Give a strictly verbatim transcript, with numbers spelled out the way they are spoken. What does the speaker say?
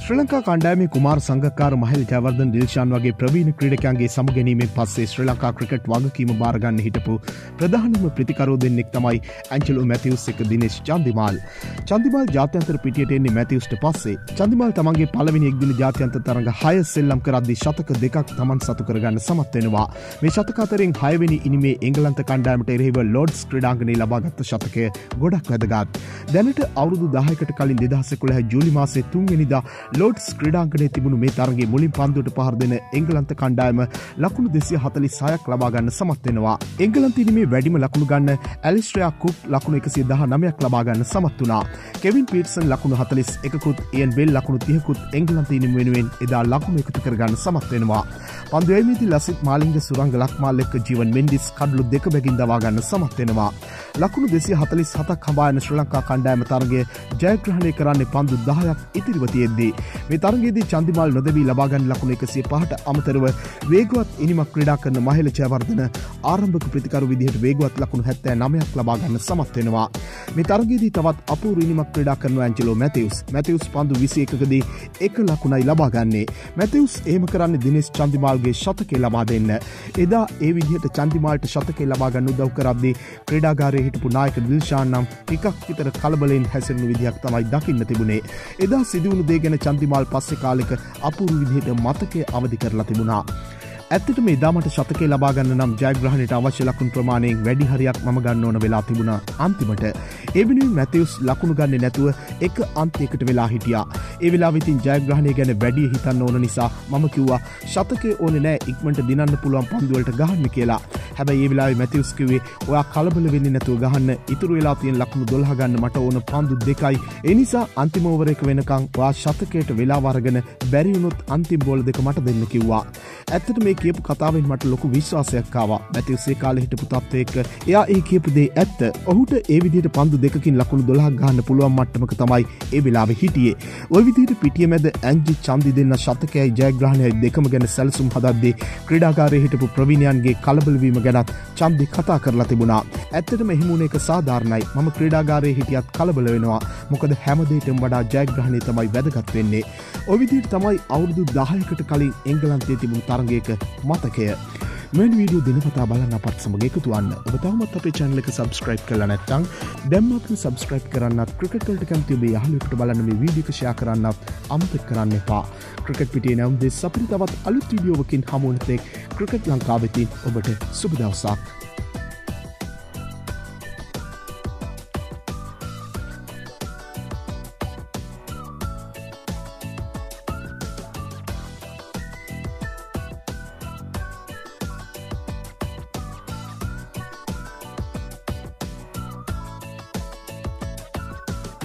ශ්‍රී ලංකා කණ්ඩායමේ කුමාර සංගක්කාර මහල් ජයවර්ධන දිල්ෂාන් වගේ ප්‍රවීණ ක්‍රීඩකයන්ගේ සමගැනීමෙන් පස්සේ ශ්‍රී ලංකා ක්‍රිකට් වගකීම බාර ගන්න හිටපු ප්‍රධානම ප්‍රතිකරුවෝ දෙන්නෙක් තමයි ඇන්ජලෝ මැතිව්ස් එක දිනේෂ් චන්දිමාල්. චන්දිමාල් ජාත්‍යන්තර පිටියට එන්නේ මැතිව්ස්ට පස්සේ. චන්දිමාල් තමන්ගේ පළවෙනි එක්දින ජාත්‍යන්තර තරඟ හය සෙල්ලම් කරද්දී ශතක දෙකක් තමන් සතු කරගන්න සමත් වෙනවා. මේ ශතක අතරින් හයවෙනි ඉනිමේ එංගලන්ත කණ්ඩායමට එරෙහිව ලෝඩ්ස් ක්‍රීඩාංගණයේ ලබාගත් ශතකය ගොඩක් වැදගත්. දැනට අවුරුදු දහයකට කලින් දෙදහස් එකොළහ ජූලි මාසයේ තුන්වෙනිදා ලෝඩ්ස් ක්‍රීඩාංගණයේ තිබුණු මේ තරගයේ මුලින් පන්දුවට පහර දෙන එංගලන්ත කණ්ඩායම ලකුණු දෙසිය හතළිස් හයක් ලබා ගන්න සමත් වෙනවා. එංගලන්ත ඉනිමේ වැඩිම ලකුණු ගන්න ඇලිස්ට්‍රියා කුක් ලකුණු එකසිය දහනවයක් ලබා ගන්න සමත් වුණා. කෙවින් පීටර්සන් ලකුණු හතළිස් එකකුත් ඉයන් බෙල් ලකුණු තිහකුත් එංගලන්ත ඉනිම වෙනුවෙන් එදා ලකුණු එකතු කර ගන්න සමත් වෙනවා. පන්දු යැවීමේදී ලසිත් මාලිංග සුරංග ලක්මාල් එක්ක ජීවන් මෙන්ඩිස් කඩලු දෙක බැගින් දවා ගන්න සමත් වෙනවා. ලකුණු දෙසිය හතළිස් හතක් හඹා යන ශ්‍රී ලංකා කණ්ඩායම තරගය ජයග්‍රහණය කරන්නේ පන්දු දහයක් ඉතිරිව තියෙද්දී. මේ තරගයේදී චන්දිමාල් නොදැවී ලබා ගන්න ලකුණු එකසිය පහට අමතරව වේගවත් ඉනිමක් ක්‍රීඩා කරන මහේල ජයවර්ධන ආරම්භක ප්‍රතිකරු විදිහට වේගවත් ලකුණු හැත්තෑ නවයක් ලබා ගන්න සමත් වෙනවා. මේ තරගයේදී තවත් අපූර්ව ඉනිමක් ක්‍රීඩා කරන ඇන්ජලෝ මැතිව්ස්. මැතිව්ස් පන්දු විසි එකකදී එක ලකුණයි ලබා ගන්නේ. මැතිව්ස් එහෙම කරන්නේ දිනේෂ් චන්දිමාල්ගේ ශතකය ලබා දෙන්න. එදා ඒ විදිහට චන්දිමාල්ට ශතකය ලබා ගන්න උදව් කරද්දී ක්‍රීඩාගාරයේ හිටපු නායක දිල්ෂාන් නම් ටිකක් විතර කලබලෙන් හැසිරෙන විදිහක් තමයි දකින්න තිබුණේ. එදා සිදුවුණු දේ ගැන චන්දිමාල් පස්සේ කාලෙක අපූර්ව විදිහට මතකය අවදි කරලා තිබුණා. ඇත්තටම එදා මට ශතකය ලබා ගන්න නම් ජයග්‍රහණයට අවශ්‍ය ලකුණු ප්‍රමාණයෙන් වැඩි හරියක් මම ගන්න ඕන වෙලා තිබුණා අන්තිමට. ඒ වෙනුවෙන් මැතිව්ස් ලකුණු ගන්නේ නැතුව එක අන්තයකට වෙලා හිටියා. ඒ වෙලාවෙ ඉතින් ජයග්‍රහණය ගැන වැඩි හිතන්න ඕන නිසා මම කිව්වා ශතකය ඕනේ නැහැ ඉක්මනට දිනන්න පුළුවන් පන්දු වලට ගහන්න කියලා. හැබැයි ඒ වෙලාවේ මැතිව්ස් කිව්වේ ඔයා කලබල වෙන්නේ නැතුව ගහන්න. ඉතුරු වෙලා තියෙන ලකුණු දොළහ ගන්න මට ඕන පන්දු දෙකයි. ඒ නිසා අන්තිම ඕවර එක වෙනකන් ඔයා ශතකයට වෙලාව අරගෙන බැරි වුණොත් අන්තිම බෝල දෙක මට දෙන්න කිව්වා. ඇත්තට මේ කියපු කතාවෙන් මට ලොකු විශ්වාසයක් ආවා. මැතිව්ස් ඒ කාලේ හිටපු තත්ත්වය එක්ක එයා ඒ කියපු දේ ඇත්ත. ඔහුට ඒ විදිහට පන්දු දෙකකින් ලකුණු දොළහක් ගහන්න පුළුවන් මට්ටමක තමයි ඒ වෙලාවේ හිටියේ. ওই විදිහට පිටිය මැද ඇන්ජි චන්දි දෙන්න ශතකයයි ජයග්‍රහණයයි දෙකම ගැන සැලසුම් හදද්දී ක්‍රීඩාගාරයේ හිටපු ප්‍රවීණයන්ගේ කලබල වීම ගැනත් චන්දි කතා කරලා තිබුණා. ඇත්තටම එහෙම වුණ එක සාධාරණයි. මම ක්‍රීඩාගාරයේ හිටියත් කලබල වෙනවා. මොකද හැම දෙයකටම වඩා ජයග්‍රහණය තමයි වැදගත් වෙන්නේ. ওই විදිහට තමයි අවුරුදු දහයකට කලින් එංගලන්තයේ තිබුණු තරගයක මතකය. මෙවැනි වීඩියෝ දිනපතා බලන්න අපත් සමග එකතු වන්න. ඔබ තවමත් අපේ channel එක subscribe කරලා නැත්නම් දැන්ම අපිට subscribe කරන්නත් ක්‍රිකට් වලට කැමති ඔබේ යහළුවෙකුට බලන්න මේ වීඩියෝ එක share කරන්නත් අමතක කරන්න එපා. ක්‍රිකට් පිටියේ නම් දෙස් අපිට තවත් අලුත් වීඩියෝවකින් හමු වෙන තෙක් ක්‍රිකට් ලංකාවෙදී ඔබට සුබ දවසක්.